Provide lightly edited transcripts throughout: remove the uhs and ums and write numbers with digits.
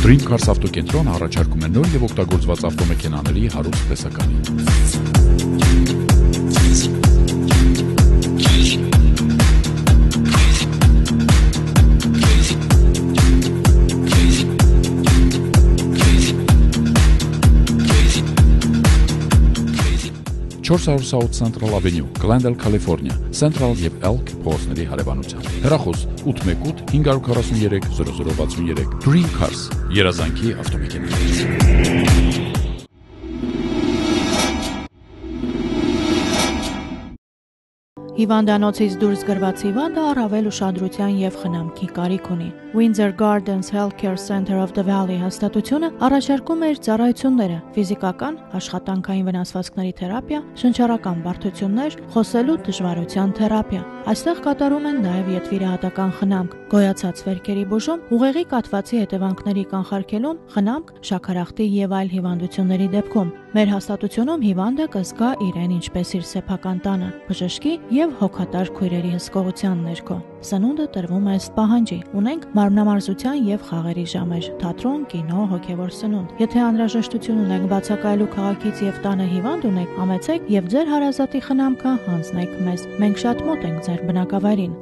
Dream Cars ավտոկենտրոնը առաջարկում է նոր եւ օգտագործված ավտոմեքենաների հարուստ տեսականի։ South Central Avenue, Glendale, California, Central եւ Elk փողոցների հարևանությամբ։ Հեռախոս 818 543 0063 Dream Cars, երազանքի ավտոմեքենաներ։ Հիվանդանոցից դուրս գրված հիվանդը առավել ուշադրության եւ խնամքի կարիք ունի։ Windsor Gardens Healthcare Center of the Valley հաստատությունը առաջարկում է իր ծառայությունները՝ ֆիզիկական, աշխատանքային վնասվածքների թերապիա, շնչառական բարդություններ, խոսելու դժվարության թերապիա։ Այստեղ կատարում են նաև ետվիրահատական խնամք, գոյացած վերքերի բուժում, ուղեղի կաթվածի հետևանքների կանխարգելում, խնամք, շաքարախտի եւ այլ հիվանդությունների դեպքում։ Մեր հաստատությունում հիվանդը կզգա իրեն ինչպես իր սեփական տանը, բժշկի եւ հոգատար քույրերի հսկողության ներքո։ Սնունդը տրվում է ըստ պահանջի։ Ունենք մարմնամարզության եւ խաղերի ժամեր, թատրոն, կինո, հոգեվոր սնունդ։ Եթե անհրաժեշտություն ունեք բացակայելու քաղաքից եւ տանը հիվանդ ունեք, համեցեք եւ ձեր հարազատի խնամքը հանձնեք մեզ։ Մենք շատ մոտ ենք ձեր բնակավայրին։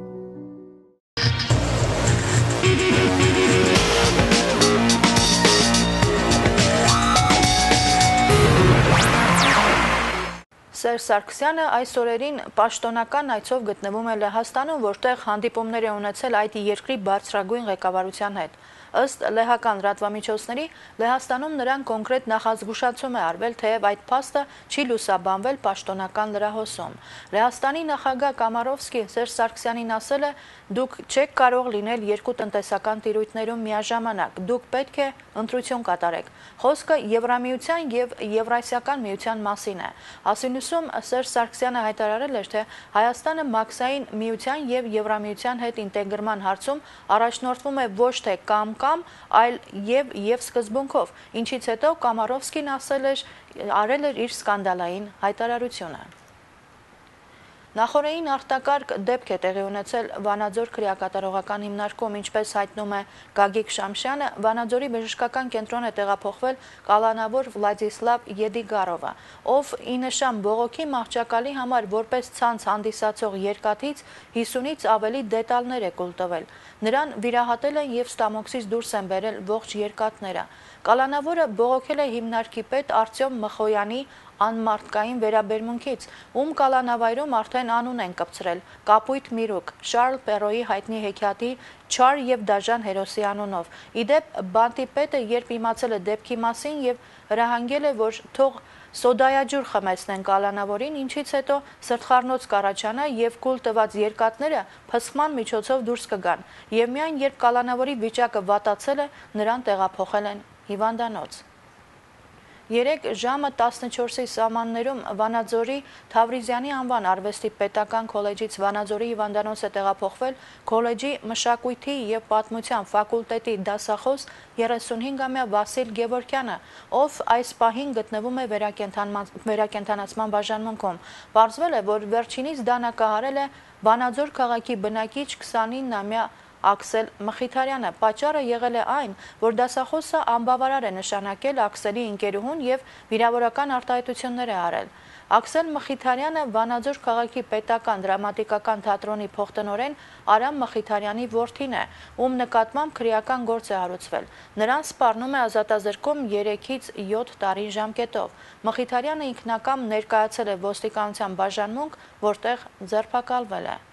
Սերժ Սարգսյանը այս օրերին պաշտոնական այցով գտնվում է Լեհաստանում, որտեղ հանդիպումներ է ունեցել այդ երկրի բարձրագույն ղեկավարության հետ։ Ըստ լեհական լրատվամիջոցների, Լեհաստանում նրան կոնկրետ նախազգուշացում է արվել, թեև այդ փաստը չի լուսաբանվել պաշտոնական լրահոսում։ Լեհաստանի նախագահ Կամարովսկի Սերժ Սարգսյանին ասել է. «Դուք չեք կարող լինել երկու տնտեսական տիրույթներում միաժամանակ, դուք պետք է ընտրություն կատարեք»։ Խոսքը Եվրամիության եւ Եվրասիական միության մասին է։ Ասինուսում Սերժ Սարգսյանը հայտարարել էր, թե Հայաստանը մաքսային միության եւ Եվրամիության հետ ինտեգրման հարցում առաջնորդվում է ոչ թե կամ, այլ եւ սկզբունքով, ինչից հետո Կամարովսկին արել էր իր սկանդալային հայտարարությունը։ Նախորդին արտակարգ դեպք է տեղի ունեցել Վանաձոր քրեակատարողական հիմնարկում, ինչպես հայտնում է Գագիկ Շամշյանը, Վանաձորի բժշկական կենտրոն է տեղափոխվել կալանավոր Վլադիսլավ Եդիգարովը, ով ի նշան բողոքի մահճակալի համար որպես ցանց հանդիսացող երկաթից 50-ից ավելի դետալներ է կուլ տվել։ Նրան վիրահատել են եւ ստամոքսից դուրս են բերել ողջ երկաթները։ Կալանավորը բողոքել է հիմնարկի պետ Արտյոմ Մխոյանի անմարդկային վերաբերմունքից, ում կալանավայրում արդեն անուն են կպցրել Կապույտ Միրուկ, Շարլ Պերոյի հայտնի հեքիաթի չար եւ դաժան հերոսի անունով։ Իդեպ բանտի պետը երբ իմացել է դեպքի մասին եւ հրահանգել է, որ թող սոդայաջուր խմեցնեն կալանավորին, ինչից հետո սրտխառնոց կառաջանա եւ կուլ տված երկաթները փսխման միջոցով դուրս կգան։ Եվ միայն երբ կալանավորի վիճակը վատացել է, նրան տեղափոխել են հիվանդանոց։ 3 ժամը 14-ի սահմաններում Վանաձորի Թավրիզյանի անվան արվեստի պետական քոլեջից Վանաձորի հիվանդանոց է տեղափոխվել քոլեջի մշակույթի եւ պատմության ֆակուլտետի դասախոս 35-ամյա Վասիլ Գևորգյանը, ով այս պահին գտնվում է վերակենդանացման բաժանմունքում։ Պարզվել է, որ վերջինիս դանակահարել է Վանաձոր քաղաքի բնակիչ 29-ամյա Աքսել Մխիթարյանը։ Պատճառը եղել է այն, որ դասախոսը անբավարար է նշանակել Աքսելի ընկերուհուն եւ վիրավորական արտահայտություններ է արել։ Աքսել Մխիթարյանը Վանաձոր քաղաքի պետական դրամատիկական թատրոնի փոխտնօրեն Արամ Մխիթարյանի որդին է, ում նկատմամբ քրեական գործ է հարուցվել։ Նրան սպառնում է ազատազրկում 3-ից 7 տարի ժամկետով։ Մխիթարյանը ինքնակամ ներկայացել է ոստիկանության բաժանմունք, որտեղ ձերբակալվել է։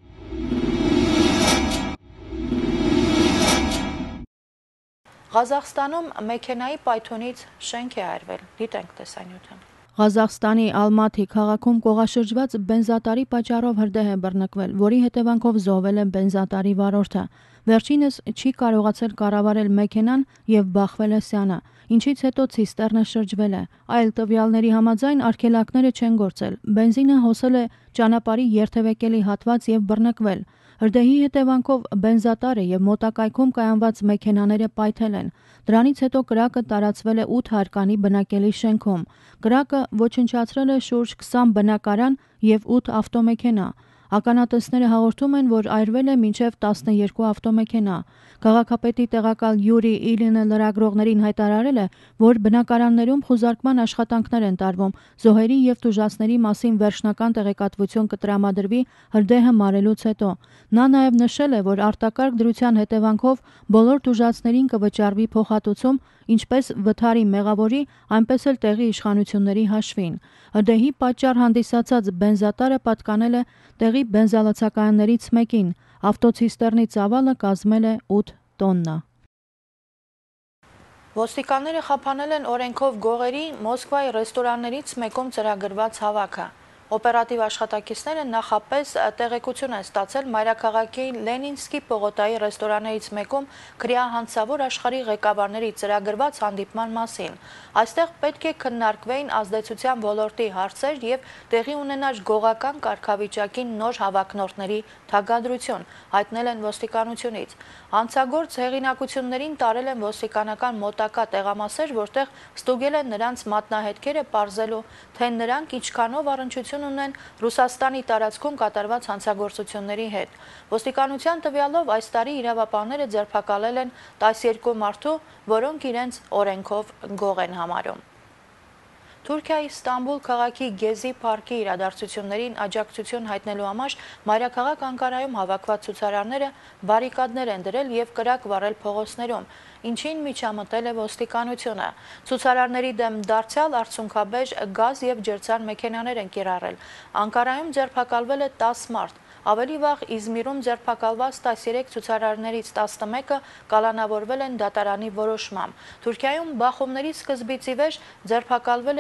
Ղազախստանում մեքենայի պայթյունից շենք է այրվել։ Դիտենք տեսանյութը։ Ղազախստանի Ալմաթի քաղաքում կողաշրջված բենզատարի պատճառով հրդեհ է բռնկվել, որի հետևանքով զոհվել է բենզատարի վարորդը։ Վերջինս չի կարողացել կառավարել մեքենան եւ բախվել է սյանը, ինչից հետո ցիստեռնը շրջվել է։ Այլ տվյալների համաձայն արգելակները չեն գործել։ Բենզինը հոսել է ճանապարհի երթևեկելի հատված եւ բռնկվել։ Հրդեհի հետևանքով բենզատարը եւ մոտակայքում կայանված մեքենաները պայթել են։ Դրանից հետո կրակը տարածվել է 8 հարկանի բնակելի շենքում։ Կրակը ոչնչացրել է շուրջ 20 բնակարան եւ 8 ավտոմեքենա։ Ականատեսները հաղորդում են, որ այրվել է մինչև 12 ավտոմեքենա։ Քաղաքապետի տեղակալ Յուրի Իլինը լրագրողներին հայտարարել է, որ բնակարաններում խուզարկման աշխատանքներ են տարվում, զոհերի եւ տուժածների մասին վերջնական տեղեկատվություն կտրամադրվի հրդեհը մարելուց հետո։ Նա նաեւ նշել է, որ արտակարգ դրության հետևանքով բոլոր տուժածներին կվճարվի փոխհատուցում, ինչպես վթարի մեղավորի, այնպես էլ տեղի իշխանությունների հաշվին։ Հրդեհի պատճառ հանդիսացած բենզատարը պատկանել է տեղի բենզալացակայաններից մեկին։ Ավտոցիստեռնի ծավալը կազմել է 8 տոննա։ Ոստիկանները խափանել են օրենքով գողերի Մոսկվայի ռեստորաններից մեկում ծրագրված հավաքը։ Օպերատիվ աշխատակիցները նախապես տեղեկություն են ստացել մայրաքաղաքի Լենինսկի պողոտայի ռեստորաններից մեկում քրեահանցավոր աշխարհի ղեկավարների ծրագրված հանդիպման մասին։ Այստեղ պետք է քննարկվեին ազդեցության ոլորտի հարցեր եւ տեղի ունենար գողական կարգավիճակին նոր հավակնորդների թագադրություն, հայտնել են ոստիկանությունից։ Հանցագործ հեղինակություններին տարել են ոստիկանական մոտակա տեղամասեր, որտեղ ստուգել են նրանց մատնահետքերը պարզելու, թե նրանք ինչքանով առնչություն ունեն Ռուսաստանի տարածքում կատարված հանցագործությունների հետ։ Ոստիկանության տվյալով այս տարի իրավապահները ձերբակալել են 12 մարդու, որոնք իրենց օրենքով գող են համարում։ Թուրքիայի Ստամբուլ քաղաքի Գեզի պարկի իրադարձություններին աջակցություն հայտնելու համար մայրաքաղաք Անկարայում հավաքված ցուցարարները բարիկադներ են դրել եւ կրակ վառել փողոցներում, ինչին միջամտել է ոստիկանությունը։ Ցուցարարների դեմ դարձյալ արդյունքաբեր գազ եւ ջրցան մեքենաներ են կիրառել։ Անկարայում ձերբակալվել է 10 մարդ։ Ավելի վաղ Իզմիրում ձերբակալված 13 ցուցարարներից 11-ը կալանավորվել են դատարանի որոշմամբ։ Թուրքիայում բախումների սկզբից ի վեր ձերբակալվել է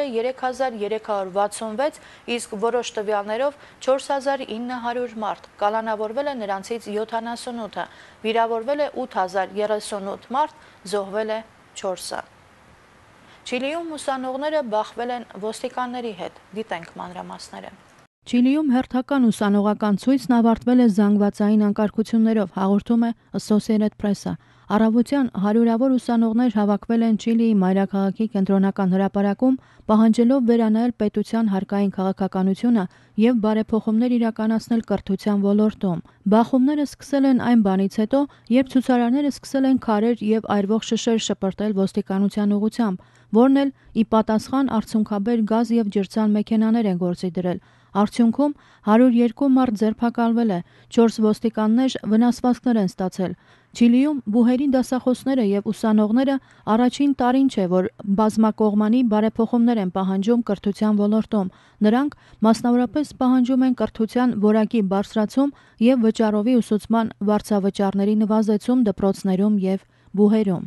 3366, իսկ որոշ տվյալներով 4900 մարդ, կալանավորվել է նրանցից 78-ը, վիրավորվել է 8038 մարդ, զոհվել է 4-ը։ Չիլիում ուսանողները բախվել են ոստիկանների հետ, դիտենք մանրամասները։ Չիլիում հերթական ուսանողական ցույցն ավարտվել է զանգվածային անկարգություններով, հաղորդում է Associated Press-ը։ Առավոտյան հարյուրավոր ուսանողներ հավաքվել են Չիլիի մայրաքաղաքի կենտրոնական հրապարակում, պահանջելով վերանայել պետության հարկային քաղաքականությունը եւ բարեփոխումներ իրականացնել կրթության ոլորտում։ Բախումները սկսել են այն բանից հետո, երբ ցուցարարները սկսել են քարեր եւ այրվող շշեր շպրտել ոստիկանության ուղղությամբ, որն էլ ի պատասխան արդյունքաբեր գազ եւ ջրցան մեքենաներ են գործի դրել։ Արդյունքում 102 մարդ ձերբակալվել է, 4 ոստիկաններ վնասվածքներ են ստացել։ Չիլիում բուհերի դասախոսները եւ ուսանողները առաջին տարին չէ, որ բազմակողմանի բարեփոխումներ են պահանջում կրթության ոլորտում։ Նրանք մասնավորապես պահանջում են կրթության որակի բարձրացում եւ վճարովի ուսուցման վարձավճարների նվազեցում դպրոցներում եւ բուհերում։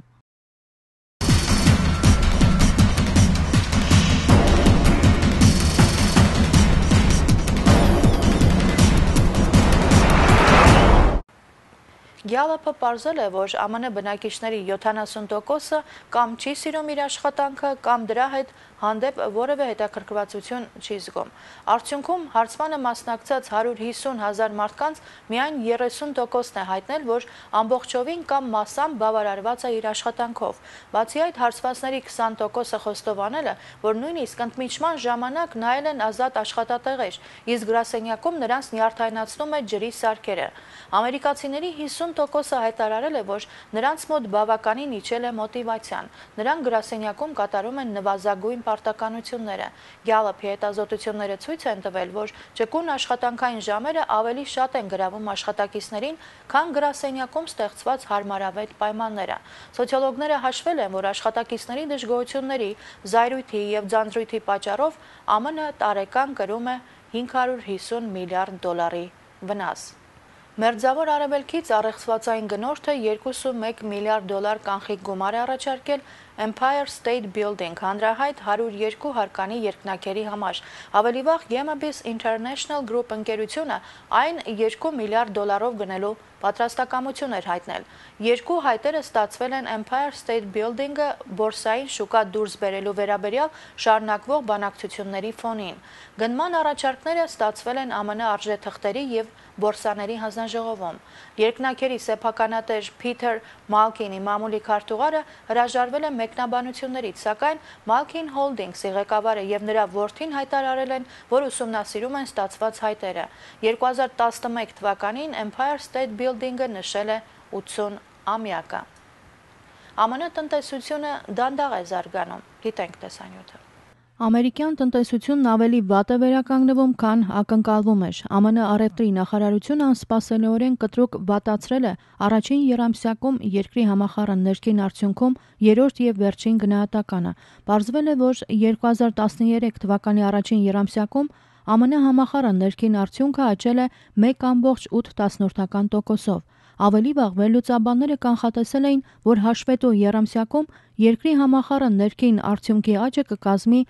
Գյալապը պարզել է, որ ԱՄՆ բնակիչների 70%-ը կամ չի սիրում իր աշխատանքը, կամ դրա հետ հանդեպ որևէ հետաքրքրվածություն չի զգում։ Արդյունքում հարցմանը մասնակցած 150 հազար մարդկանց միայն 30%-ն է հայտնել, որ ամբողջովին կամ մասամբ բավարարված է իր աշխատանքով։ Բացի այդ, հարցվածների 20%-ը խոստովանել է, որ նույնիսկ ընդմիջման ժամանակ նայել են ազատ աշխատատեղեր, իսկ գրասենյակում նրանց նյարդայնացնում է ջրի սարքերը։ Ամերիկացիների 50%-ը հայտարարել է, որ նրանց մոտ բավականին իջել է մոտիվացիան։ Նրանք գրասենյակում կատարում են նվազագույն պարտականությունները։ Գյալապի հետազոտությունները ցույց են տվել, որ ճկուն աշխատանքային ժամերը ավելի շատ են գրավում աշխատակիցներին, քան գրասենյակում ստեղծված հարմարավետ պայմանները։ Սոցիոլոգները հաշվել են, որ աշխատակիցների դժգոհությունների, զայրույթի եւ ձանձրույթի պատճառով ԱՄՆ տարեկան կրում է $550 միլիարդ վնաս։ Մերձավոր Արևելքից առեղծվածային գնորդը $2.1 միլիարդ կանխիկ գումար է առաջարկել Empire State Building հանրահայտ 102 հարկանի երկնաքերի համար։ Ավելի վաղ Gemabis International Group ընկերությունը այն $2 միլիարդ գնելու պատրաստակամություն էր հայտնել։ Երկու հայտերը ստացվել են Empire State Building-ը բորսային շուկա դուրս բերելու վերաբերյալ շարունակվող բանակցությունների ֆոնին։ Գնման առաջարկները ստացվել են ԱՄՆ արժեթղթերի եւ բորսաների հանձնաժողովում։ Երկնաքերի սեփականատեր Փիթեր Մալքինի մամուլի քարտուղարը հրաժարվել է մեկնաբանություններից, սակայն Malkin Holdings-ի ղեկավարը եւ նրա որդին հայտարարել են, որ ուսումնասիրում են ստացված հայտերը։ 2011 թվականին Empire State Building-ը նշել է 80 ամյակը։ ԱՄՆ տնտեսությունը դանդաղ է զարգանում, գիտենք տեսանյութը։ Ամերիկյան տնտեսությունն ավելի վատ է վերականգնվում, քան ակնկալվում էր։ ԱՄՆ առևտրի նախարարությունը անսպասելիորեն կտրուկ վատացրել է առաջին եռամսյակում երկրի համախառն ներքին արդյունքում երրորդ եւ վերջին գնահատականը։ Պարզվել է, որ 2013 թվականի առաջին եռամսյակում ԱՄՆ համախառն ներքին արդյունքը աճել է 1,8%-ով։ Ավելի վաղ վերլուծաբանները կանխատեսել էին, որ հաշվետու եռամսյակում երկրի համախառն ներքին արդյունքի աճը կկազմի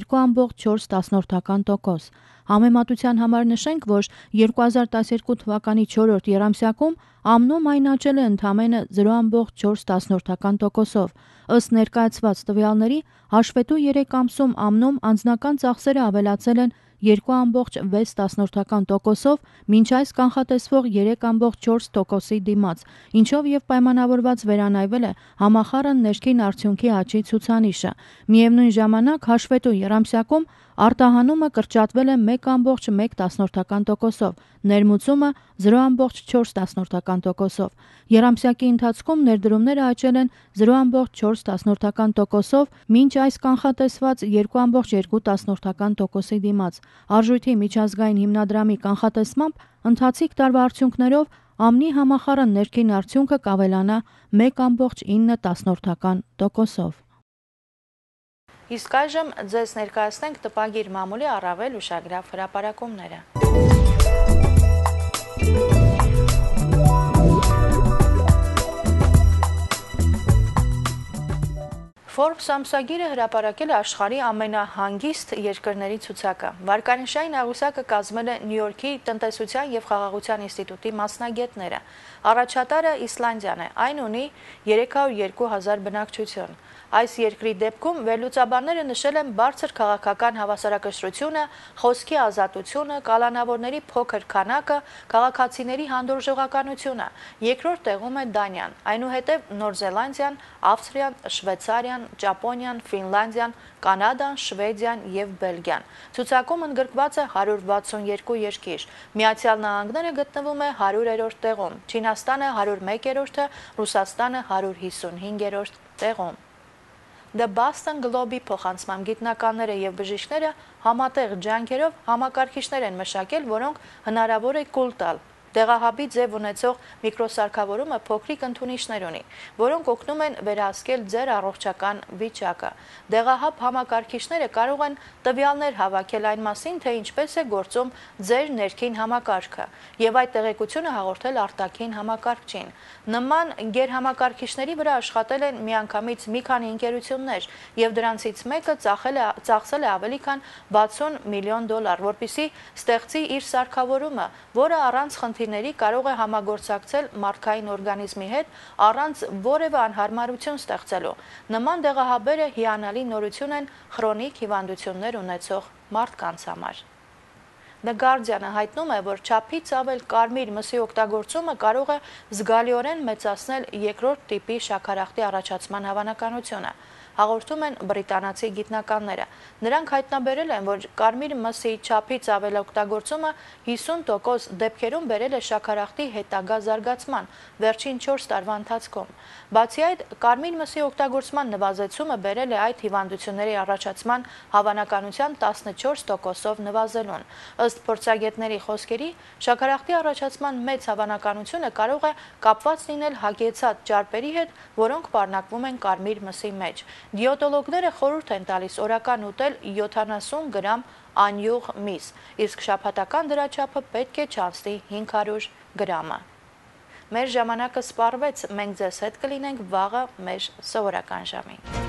2,4%։ Համեմատության համար նշենք, որ 2012 թվականի 4-րդ եռամսյակում ԱՄՆ-ում այն աճել է ընդամենը 0,4%-ով։ Ըստ ներկայացված տվյալների, հաշվետու 3 ամսում ԱՄՆ-ում անձնական ծախսերը ավելացել են 2,6%-ով, մինչ այս կանխատեսվող 3,4%-ի դիմաց, ինչով եւ պայմանավորված վերանայվել է համախառն ներքին արդյունքի աճի ցուցանիշը։ Միևնույն ժամանակ հաշվետու եռամսյակում արտահանումը կրճատվել է 1,1%-ով, ներմուծումը 0,4%-ով։ Եռամսյակի ընթացքում ներդրումները աճել են 0,4%-ով, մինչ այս կանխատեսված 2,2%-ի դիմաց։ Արժույթի միջազգային հիմնադրամի կանխատեսմամբ ընթացիկ տարվա արդյունքներով ԱՄՆ-ի համախառն ներքին արդյունքը կավելանա 1,9%-ով։ Իսկ այժմ ձեզ ներկայացնենք տպագիր մամուլի առավել ուշագրավ հրապարակումները։ Forbes ամսագիրը հրապարակել է աշխարհի ամենահանգիստ երկրների ցուցակը։ Վարկանիշային աղյուսակը կազմել է Նյու Յորքի տնտեսության եւ խաղաղության ինստիտուտի մասնագետները։ Առաջատարը Իսլանդիան է, այն ունի 302,000 բնակչություն։ Այս երկրի դեպքում վերլուծաբանները նշել են բարձր քաղաքական հավասարակշռությունը, խոսքի ազատությունը, կալանավորների փոքր քանակը, քաղաքացիների հանդուրժողականությունը։ Երկրորդ տեղում է Դանիան, այնուհետև Նոր Զելանդիան, Ավստրիան, Շվեյցարիան, Ճապոնիան, Ֆինլանդիան, Կանադան, Շվեդիան եւ Բելգիան։ Ցուցակում ընդգրկված է 162 երկիր։ Միացյալ Նահանգները գտնվում է 100-րդ տեղում, Չինաստանը 101-րդը, Ռուսաստանը 155-րդ տեղում։ The Boston Globe-ի փոխանցման գիտնականները եւ բժիշկները համատեղ ջանքերով համակարգիչներ են մշակել, որոնք հնարավոր է կուլ տալ։ Դեղահաբի ձև ունեցող միկրոսարքավորումը փոքրիկ ընդունիչներ ունի, որոնք օգնում են վերահսկել ձեր առողջական վիճակը։ Դեղահաբ համակարգիչները կարող են տվյալներ հավաքել այն մասին, թե ինչպես է գործում ձեր ներքին համակարգը, եւ այդ տեղեկությունը հաղորդել արտաքին համակարգչին։ Նման գերհամակարգիչների վրա աշխատել են միանգամից մի քանի ընկերություններ, եւ դրանցից մեկը ծախսել է ավելի քան $60 միլիոն, որպեսզի ստեղծի իր սարքավորումը, որը առանց խնդիրների կարող է համագործակցել մարդկային օրգանիզմի հետ առանց որևէ անհարմարություն ստեղծելու։ Նման դեղահաբերը հիանալի նորություն են քրոնիկ հիվանդություններ ունեցող մարդկանց համար։ The Guardian-ը հայտնում է, որ չափից ավել կարմիր մսի օգտագործումը կարող է զգալիորեն մեծացնել երկրորդ տիպի շաքարախտի առաջացման հավանականությունը։ Հաղորդում են բրիտանացի գիտնականները։ Նրանք հայտնաբերել են, որ կարմիր մսի չափից ավել օգտագործումը 50% դեպքերում բերել է շաքարախտի հետագա զարգացման վերջին 4 տարվա ընթացքում։ Բացի այդ, կարմիր մսի օգտագործման նվազեցումը բերել է այդ հիվանդությունների առաջացման հավանականության 14%-ով նվազելուն։ Ըստ փորձագետների խոսքերի, շաքարախտի առաջացման մեծ հավանականությունը կարող է կապված լինել հագեցած ճարպերի հետ, որոնք պարունակվում են կարմիր մսի մեջ։ Դիետոլոգները խորհուրդ են տալիս օրական ուտել 70 գրամ անյուղ միս, իսկ շաբաթական դրա չափը պետք է չանցնի 500 գրամը։ Մեր ժամանակը սպառվեց, մենք ձեզ հետ կլինենք վաղը մեր սովորական ժամին։